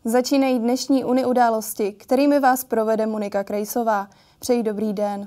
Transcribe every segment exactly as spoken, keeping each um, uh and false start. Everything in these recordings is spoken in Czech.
Začínají dnešní Uni události, kterými vás provede Monika Krejsová. Přeji dobrý den.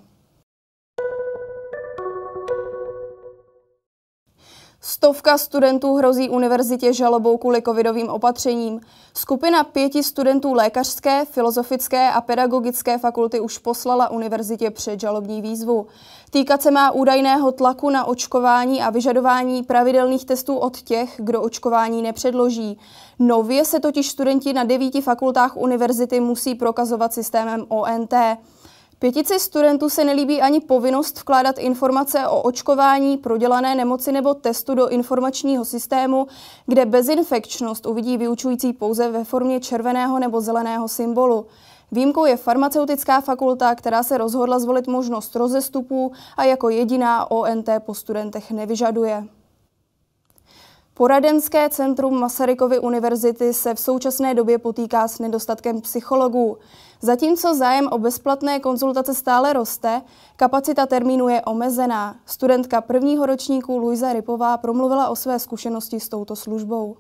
Stovka studentů hrozí univerzitě žalobou kvůli covidovým opatřením. Skupina pěti studentů lékařské, filozofické a pedagogické fakulty už poslala univerzitě předžalobní výzvu. Týkat se má údajného tlaku na očkování a vyžadování pravidelných testů od těch, kdo očkování nepředloží. Nově se totiž studenti na devíti fakultách univerzity musí prokazovat systémem O N T. Pětici studentů se nelíbí ani povinnost vkládat informace o očkování, prodělané nemoci nebo testu do informačního systému, kde bezinfekčnost uvidí vyučující pouze ve formě červeného nebo zeleného symbolu. Výjimkou je farmaceutická fakulta, která se rozhodla zvolit možnost rozestupů a jako jediná O N T po studentech nevyžaduje. Poradenské centrum Masarykovy univerzity se v současné době potýká s nedostatkem psychologů. Zatímco zájem o bezplatné konzultace stále roste, kapacita termínu je omezená. Studentka prvního ročníku Luisa Rypová promluvila o své zkušenosti s touto službou.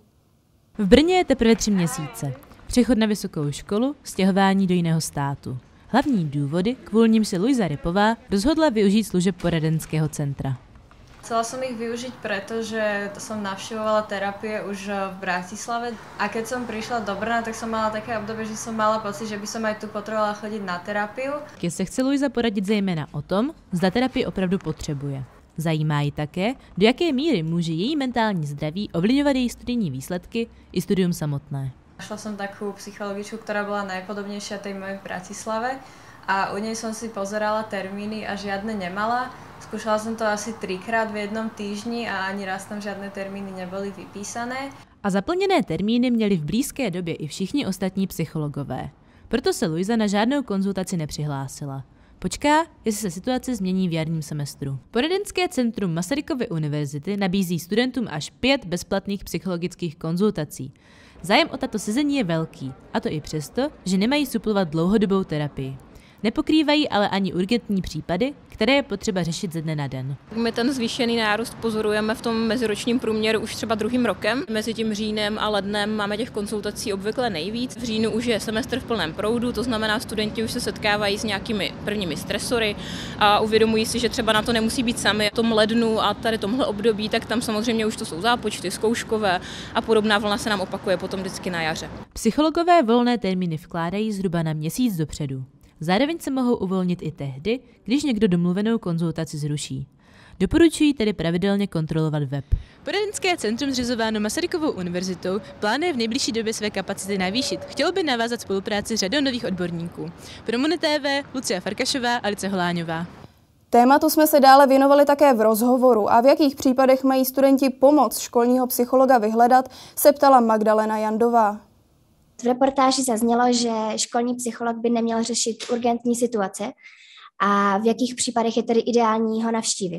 V Brně je teprve tři měsíce. Přechod na vysokou školu, stěhování do jiného státu. Hlavní důvody, kvůli nim se Luisa Rypová rozhodla využít služeb poradenského centra. Chcela som ich využiť, pretože som navštevovala terapie už v Bratislave a keď som prišla do Brna, tak som mala také obdobie, že som mala pocit, že by som aj tu potrebovala chodiť na terapiu. Keď se chce Luisa poradit zejména o tom, zda terapii opravdu potřebuje. Zajímá ji také, do jaké míry může její mentální zdraví ovlivňovat její studijní výsledky i studium samotné. Našla som takú psychologičku, ktorá bola najpodobnejšia tej mojej v Bratislave a u nej som si pozerala termíny a žiadne nemala. Skúšala som to asi trikrát v jednom týždni a ani raz tam žádné termíny neboli vypísané. A zaplněné termíny měli v blízké době i všichni ostatní psychologové. Proto se Luisa na žádnou konzultaci nepřihlásila. Počká, jestli se situace změní v jarním semestru. Poradenské centrum Masarykovy univerzity nabízí studentům až pět bezplatných psychologických konzultací. Zájem o tato sezení je velký, a to i přesto, že nemají suplovat dlouhodobou terapii. Nepokrývají ale ani urgentní případy, které je potřeba řešit ze dne na den. My ten zvýšený nárůst pozorujeme v tom meziročním průměru už třeba druhým rokem. Mezi tím říjnem a lednem máme těch konzultací obvykle nejvíc. V říjnu už je semestr v plném proudu, to znamená, studenti už se setkávají s nějakými prvními stresory a uvědomují si, že třeba na to nemusí být sami. V tom lednu a tady tomhle období, tak tam samozřejmě už to jsou zápočty, zkouškové a podobná vlna se nám opakuje potom vždycky na jaře. Psychologové volné termíny vkládají zhruba na měsíc dopředu. Zároveň se mohou uvolnit i tehdy, když někdo domluvenou konzultaci zruší. Doporučují tedy pravidelně kontrolovat web. Poradenské centrum zřizováno Masarykovou univerzitou plánuje v nejbližší době své kapacity navýšit. Chtělo by navázat spolupráci řadou nových odborníků. Pro Moni T V Lucia Farkašová a Alice Holáňová. Tématu jsme se dále věnovali také v rozhovoru a v jakých případech mají studenti pomoc školního psychologa vyhledat, se ptala Magdalena Jandová. V reportáži zaznělo, že školní psycholog by neměl řešit urgentní situace a v jakých případech je tedy ideální ho navštívit.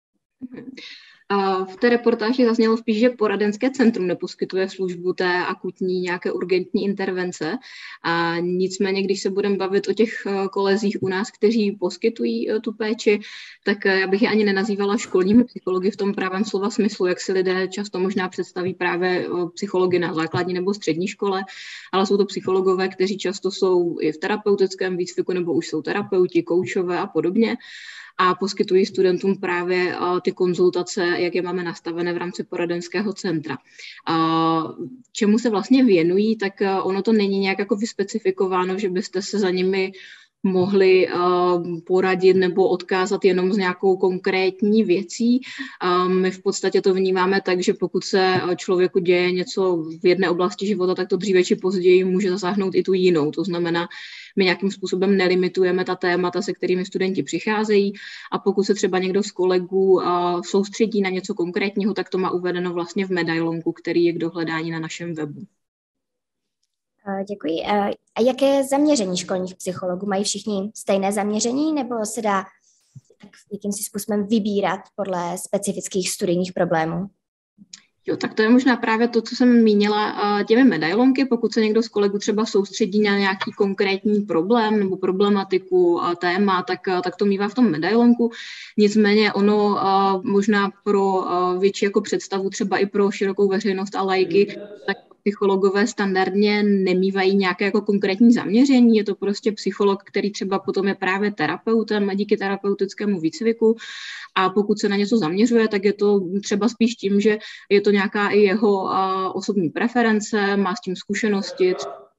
V té reportáži zaznělo spíš, že poradenské centrum neposkytuje službu té akutní nějaké urgentní intervence. A nicméně, když se budeme bavit o těch kolezích u nás, kteří poskytují tu péči, tak já bych je ani nenazývala školními psychologi v tom pravém slova smyslu, jak si lidé často možná představí právě psychologi na základní nebo střední škole, ale jsou to psychologové, kteří často jsou i v terapeutickém výcviku nebo už jsou terapeuti, koučové a podobně. A poskytují studentům právě ty konzultace, jak je máme nastavené v rámci poradenského centra. Čemu se vlastně věnují, tak ono to není nějak jako vyspecifikováno, že byste se za nimi mohli poradit nebo odkázat jenom s nějakou konkrétní věcí. My v podstatě to vnímáme tak, že pokud se člověku děje něco v jedné oblasti života, tak to dříve či později může zasáhnout i tu jinou. To znamená, my nějakým způsobem nelimitujeme ta témata, se kterými studenti přicházejí, a pokud se třeba někdo z kolegů soustředí na něco konkrétního, tak to má uvedeno vlastně v medailonku, který je k dohledání na našem webu. Děkuji. A jaké je zaměření školních psychologů? Mají všichni stejné zaměření, nebo se dá tak jakýmsi způsobem vybírat podle specifických studijních problémů? Jo, tak to je možná právě to, co jsem mínila těmi medailonky. Pokud se někdo z kolegů třeba soustředí na nějaký konkrétní problém nebo problematiku, téma, tak, tak to mívá v tom medailonku. Nicméně ono možná pro větší jako představu, třeba i pro širokou veřejnost a laiky, tak psychologové standardně nemývají nějaké jako konkrétní zaměření, je to prostě psycholog, který třeba potom je právě terapeutem díky terapeutickému výcviku a pokud se na něco zaměřuje, tak je to třeba spíš tím, že je to nějaká i jeho osobní preference, má s tím zkušenosti,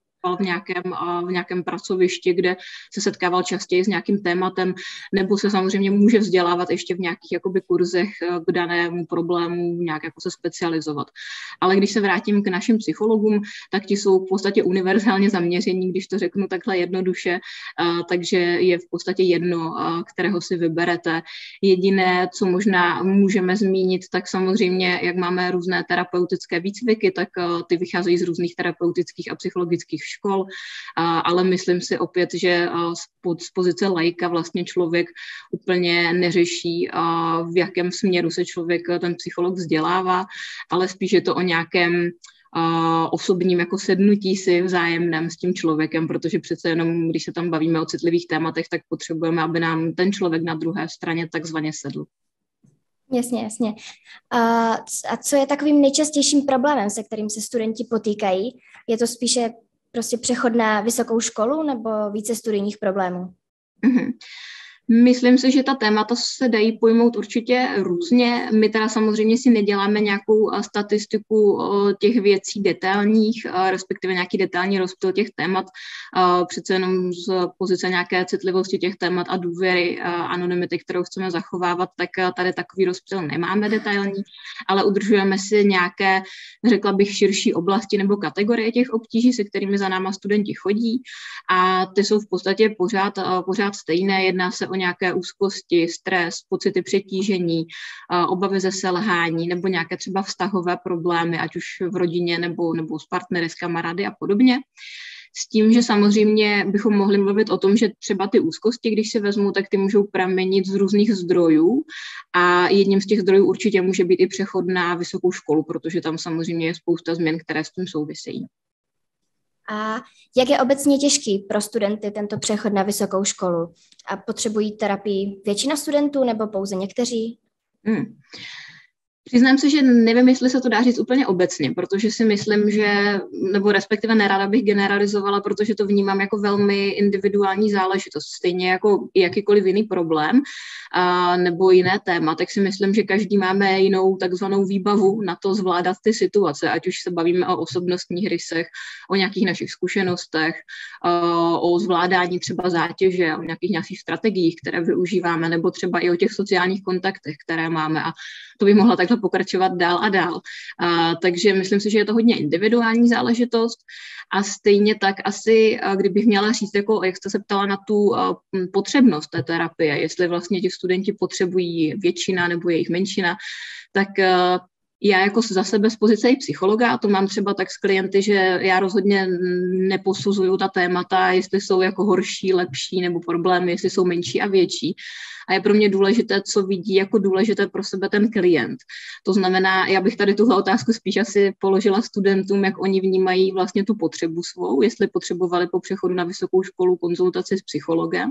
v nějakém, v nějakém pracovišti, kde se setkával častěji s nějakým tématem, nebo se samozřejmě může vzdělávat ještě v nějakých jakoby kurzech k danému problému, nějak jako se specializovat. Ale když se vrátím k našim psychologům, tak ti jsou v podstatě univerzálně zaměření, když to řeknu takhle jednoduše, takže je v podstatě jedno, kterého si vyberete. Jediné, co možná můžeme zmínit, tak samozřejmě, jak máme různé terapeutické výcviky, tak ty vycházejí z různých terapeutických a psychologických škol, ale myslím si opět, že z pozice laika vlastně člověk úplně neřeší, v jakém směru se člověk, ten psycholog vzdělává, ale spíš je to o nějakém osobním jako sednutí si vzájemném s tím člověkem, protože přece jenom, když se tam bavíme o citlivých tématech, tak potřebujeme, aby nám ten člověk na druhé straně takzvaně sedl. Jasně, jasně. A, a co je takovým nejčastějším problémem, se kterým se studenti potýkají? Je to spíše prostě přechod na vysokou školu nebo více studijních problémů? Mm-hmm. Myslím si, že ta témata se dají pojmout určitě různě. My teda samozřejmě si neděláme nějakou statistiku těch věcí detailních, respektive nějaký detailní rozptyl těch témat. Přece jenom z pozice nějaké citlivosti těch témat a důvěry, anonymity, kterou chceme zachovávat, tak tady takový rozptyl nemáme detailní, ale udržujeme si nějaké, řekla bych, širší oblasti nebo kategorie těch obtíží, se kterými za náma studenti chodí. A ty jsou v podstatě pořád, pořád stejné. Jedná se o nějaké úzkosti, stres, pocity přetížení, obavy ze selhání nebo nějaké třeba vztahové problémy, ať už v rodině nebo, nebo s partnery, s kamarády a podobně. S tím, že samozřejmě bychom mohli mluvit o tom, že třeba ty úzkosti, když si vezmu, tak ty můžou pramenit z různých zdrojů a jedním z těch zdrojů určitě může být i přechod na vysokou školu, protože tam samozřejmě je spousta změn, které s tím souvisejí. A jak je obecně těžký pro studenty tento přechod na vysokou školu? A potřebují terapii většina studentů nebo pouze někteří? Hmm. Přiznám se, že nevím, jestli se to dá říct úplně obecně, protože si myslím, že, nebo respektive nerada bych generalizovala, protože to vnímám jako velmi individuální záležitost, stejně jako jakýkoliv jiný problém a, nebo jiné téma, tak si myslím, že každý máme jinou takzvanou výbavu na to zvládat ty situace, ať už se bavíme o osobnostních rysech, o nějakých našich zkušenostech, a, o zvládání třeba zátěže, o nějakých nějakých strategiích, které využíváme, nebo třeba i o těch sociálních kontaktech, které máme a to bych mohla takhle pokračovat dál a dál. A, takže myslím si, že je to hodně individuální záležitost a stejně tak asi, kdybych měla říct, jako, jak jste se ptala na tu a, potřebnost té terapie, jestli vlastně ti studenti potřebují většina nebo jejich menšina, tak a, já jako za sebe z pozice i psychologa, a to mám třeba tak s klienty, že já rozhodně neposuzuju ta témata, jestli jsou jako horší, lepší nebo problémy, jestli jsou menší a větší. A je pro mě důležité, co vidí jako důležité pro sebe ten klient. To znamená, já bych tady tuhle otázku spíš asi položila studentům, jak oni vnímají vlastně tu potřebu svou, jestli potřebovali po přechodu na vysokou školu konzultaci s psychologem.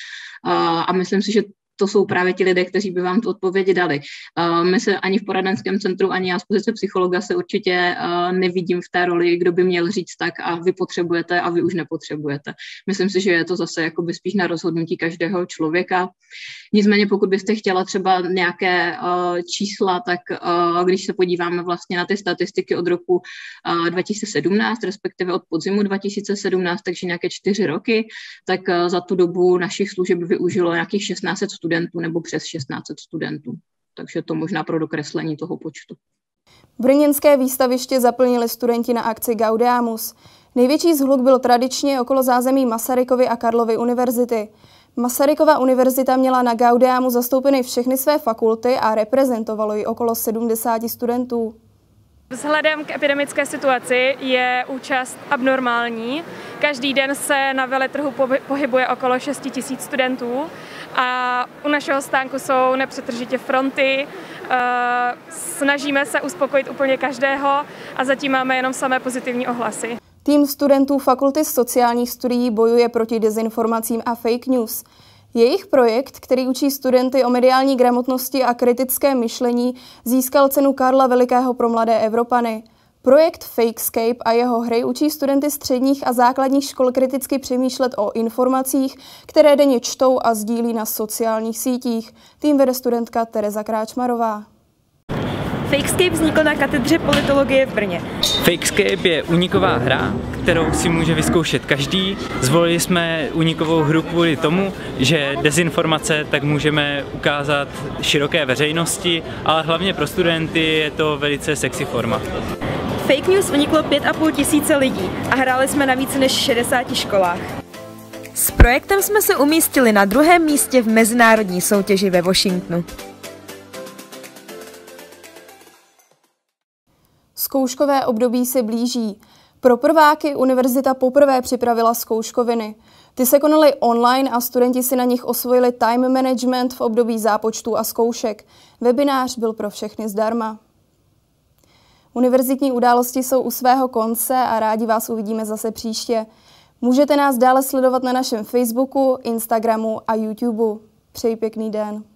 A myslím si, že to jsou právě ti lidé, kteří by vám tu odpověď dali. My se ani v poradenském centru, ani já z pozice psychologa se určitě nevidím v té roli, kdo by měl říct tak a vy potřebujete a vy už nepotřebujete. Myslím si, že je to zase jakoby spíš na rozhodnutí každého člověka. Nicméně pokud byste chtěla třeba nějaké čísla, tak když se podíváme vlastně na ty statistiky od roku dva tisíce sedmnáct, respektive od podzimu dva tisíce sedmnáct, takže nějaké čtyři roky, tak za tu dobu našich služeb využilo nějakých šestnáct set studentů nebo přes šestnáct set studentů. Takže to možná pro dokreslení toho počtu. Brněnské výstaviště zaplnili studenti na akci Gaudeamus. Největší zhluk byl tradičně okolo zázemí Masarykovy a Karlovy univerzity. Masarykova univerzita měla na Gaudeamu zastoupeny všechny své fakulty a reprezentovalo ji okolo sedmdesáti studentů. Vzhledem k epidemické situaci je účast abnormální. Každý den se na veletrhu pohybuje okolo šesti tisíc studentů a u našeho stánku jsou nepřetržitě fronty. Snažíme se uspokojit úplně každého a zatím máme jenom samé pozitivní ohlasy. Tým studentů Fakulty sociálních studií bojuje proti dezinformacím a fake news. Jejich projekt, který učí studenty o mediální gramotnosti a kritické myšlení, získal cenu Karla Velikého pro mladé Evropany. Projekt Fakescape a jeho hry učí studenty středních a základních škol kriticky přemýšlet o informacích, které denně čtou a sdílí na sociálních sítích. Tým vede studentka Tereza Kráčmarová. Fakescape vznikl na katedře politologie v Brně. Fakescape je úniková hra, kterou si může vyzkoušet každý. Zvolili jsme únikovou hru kvůli tomu, že dezinformace tak můžeme ukázat široké veřejnosti, ale hlavně pro studenty je to velice sexy forma. Fake news uniklo pět a půl tisíce lidí a hráli jsme na více než šedesáti školách. S projektem jsme se umístili na druhém místě v mezinárodní soutěži ve Washingtonu. Zkouškové období se blíží. Pro prváky univerzita poprvé připravila zkouškoviny. Ty se konaly online a studenti si na nich osvojili time management v období zápočtů a zkoušek. Webinář byl pro všechny zdarma. Univerzitní události jsou u svého konce a rádi vás uvidíme zase příště. Můžete nás dále sledovat na našem Facebooku, Instagramu a YouTube. Přeji pěkný den.